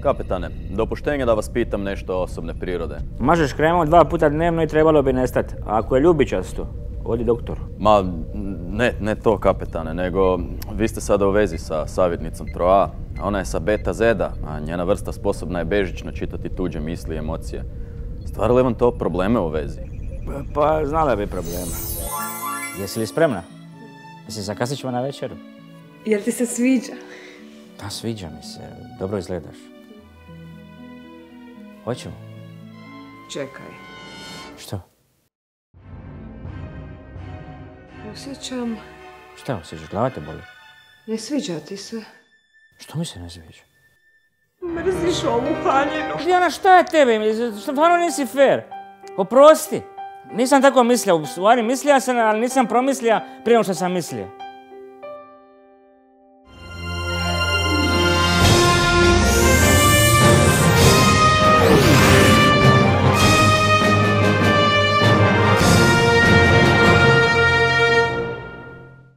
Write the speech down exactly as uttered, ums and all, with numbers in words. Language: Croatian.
Kapetane, dopuštenje da vas pitam nešto osobne prirode. Mažeš kremom dva puta dnevno i trebalo bi nestati. A ako je ljubičasto, odi doktoru. Ma, ne, ne to kapetane, nego vi ste sada u vezi sa savjetnicom Troa. Ona je sa beta zeda, a njena vrsta sposobna je bežično čitati tuđe misli i emocije. Stvara li vam to probleme u vezi? Pa, znala bi problema. Jesi li spremna? Jesi zakasnit ćemo na večeru? Jer ti se sviđa? Da, sviđa mi se. Dobro izgledaš. Hoćemo? Čekaj. Što? Osjećam... Šta osjećaš? Glava te boli? Ne sviđa ti se. Što mi se ne sviđa? Mrziš ovu haljinu. Dijana, šta je tebi? Stvarno nisi fair. Oprosti. Nisam tako mislio. U stvari mislio sam, ali nisam promislio prije što sam mislio.